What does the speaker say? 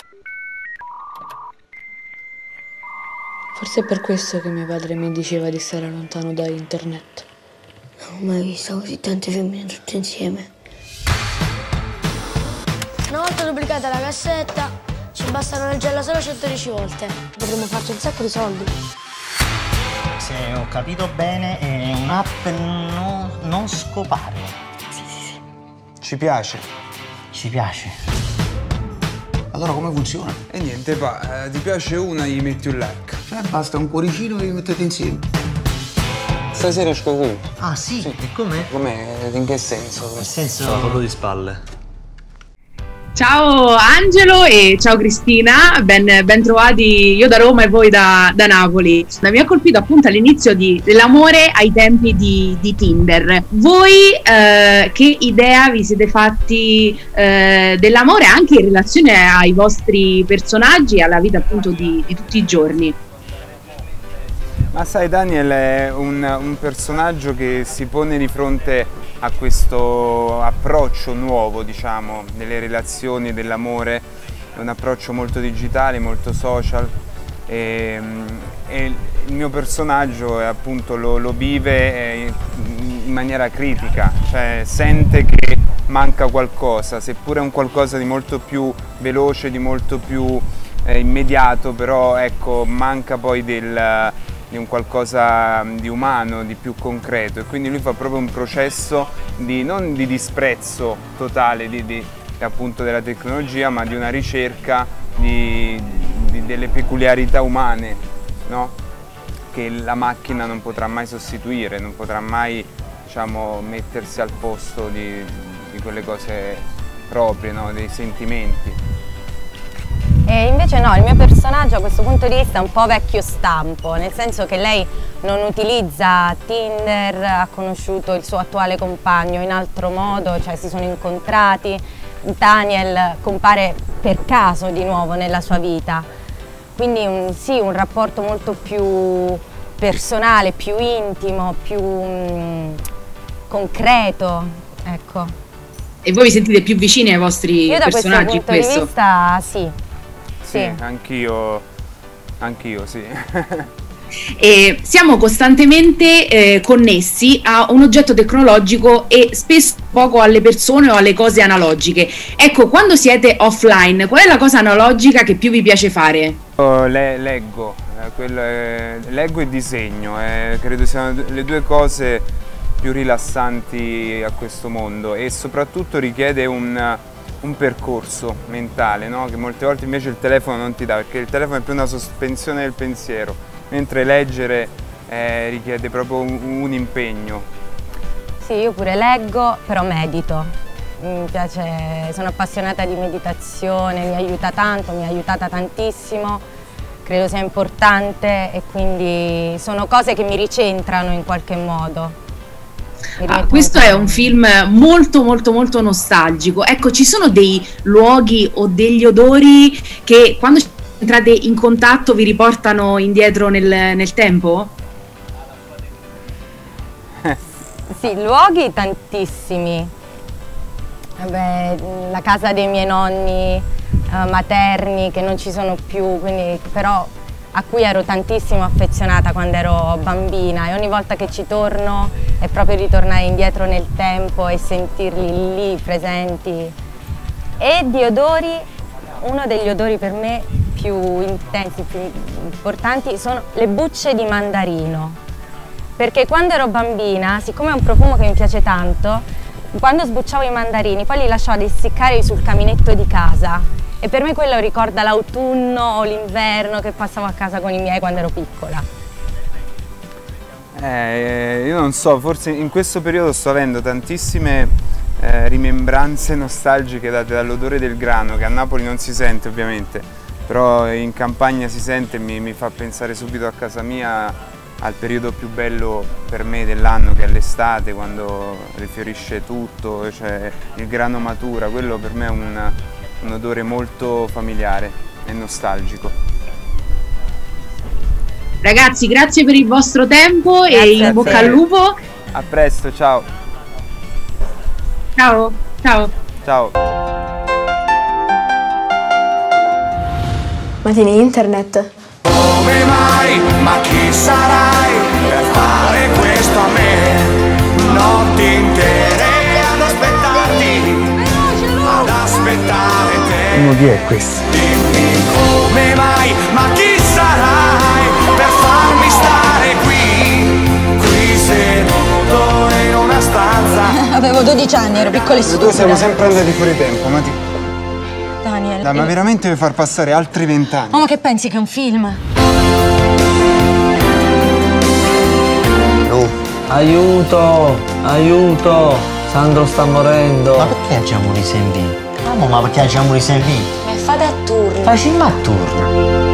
Forse è per questo che mio padre mi diceva di stare lontano da internet. Non ho mai visto così tante femmine tutte insieme. Una volta duplicata la cassetta, ci bastano leggerla solo 110 volte. Potremmo farci un sacco di soldi. Se ho capito bene, è un'app non scopare. Sì. Ci piace. Ci piace. Allora come funziona? E niente, ti piace una, gli metti un like. Cioè basta un cuoricino e vi mettete insieme. Stasera esco qui. Ah sì? E com'è? Com'è? In che senso? Nel senso... La foto di spalle. Ciao Angelo e ciao Cristina, ben trovati io da Roma e voi da Napoli. Mi ha colpito appunto all'inizio dell'amore ai tempi di Tinder. Voi che idea vi siete fatti dell'amore anche in relazione ai vostri personaggi e alla vita appunto di tutti i giorni? Ma sai, Daniel è un personaggio che si pone di fronte a questo approccio nuovo, diciamo, delle relazioni, dell'amore. È un approccio molto digitale, molto social e il mio personaggio appunto lo vive in maniera critica, cioè sente che manca qualcosa, seppure è un qualcosa di molto più veloce, di molto più immediato, però ecco, manca poi di un qualcosa di umano, di più concreto, e quindi lui fa proprio un processo non di disprezzo totale appunto della tecnologia, ma di una ricerca delle peculiarità umane, no? Che la macchina non potrà mai sostituire, non potrà mai, diciamo, mettersi al posto di quelle cose proprie, no? Dei sentimenti. E invece no, il mio personaggio a questo punto di vista è un po' vecchio stampo, nel senso che lei non utilizza Tinder, ha conosciuto il suo attuale compagno in altro modo, cioè si sono incontrati, Daniel compare per caso di nuovo nella sua vita, quindi sì, un rapporto molto più personale, più intimo, più concreto, ecco. E voi vi sentite più vicini ai vostri personaggi? Io da questo punto di vista sì. Sì, anch'io sì. E siamo costantemente connessi a un oggetto tecnologico e spesso poco alle persone o alle cose analogiche. Ecco, quando siete offline, qual è la cosa analogica che più vi piace fare? Leggo e disegno, credo siano le due cose più rilassanti a questo mondo, e soprattutto richiede un percorso mentale, no? Che molte volte invece il telefono non ti dà, perché il telefono è più una sospensione del pensiero, mentre leggere richiede proprio un impegno. Sì, io pure leggo, però medito. Mi piace, sono appassionata di meditazione, mi aiuta tanto, mi ha aiutata tantissimo, credo sia importante, e quindi sono cose che mi ricentrano in qualche modo. Questo è un film molto nostalgico. Ecco, ci sono dei luoghi o degli odori che quando entrate in contatto vi riportano indietro nel tempo? Sì, luoghi tantissimi. Vabbè, la casa dei miei nonni materni che non ci sono più, quindi, però a cui ero tantissimo affezionata quando ero bambina, e ogni volta che ci torno è proprio ritornare indietro nel tempo e sentirli lì presenti. E di odori, uno degli odori per me più intensi, più importanti sono le bucce di mandarino, perché quando ero bambina, siccome è un profumo che mi piace tanto, quando sbucciavo i mandarini poi li lasciavo ad essiccare sul caminetto di casa, e per me quello ricorda l'autunno o l'inverno che passavo a casa con i miei quando ero piccola. Io non so, forse in questo periodo sto avendo tantissime rimembranze nostalgiche date dall'odore del grano, che a Napoli non si sente ovviamente, però in campagna si sente, e mi fa pensare subito a casa mia, al periodo più bello per me dell'anno, che è l'estate, quando rifiorisce tutto, cioè il grano matura. Quello per me è un odore molto familiare e nostalgico. Ragazzi, grazie per il vostro tempo e in bocca al lupo. A presto, ciao. Ciao. Ciao. Ma tieni internet? Come mai? Ma chi sarai per fare questo a me? Notti intere ad aspettarti, ad aspettare te. Ma chi è questo? Dimmi come mai? Ma chi sarai per farmi stare qui seduto in una stanza? Avevo 12 anni, ero piccolissima. Noi siamo sempre andati fuori tempo, ma ti... Daniel. Dai, ma veramente vuoi far passare altri 20 anni? Oh, ma che pensi che è un film? Aiuto! Aiuto! Sandro sta morendo! Ma perché agiamo di servizi? Ma perché agiamo di servizi? Ma fate a turno. Facciamo a turno.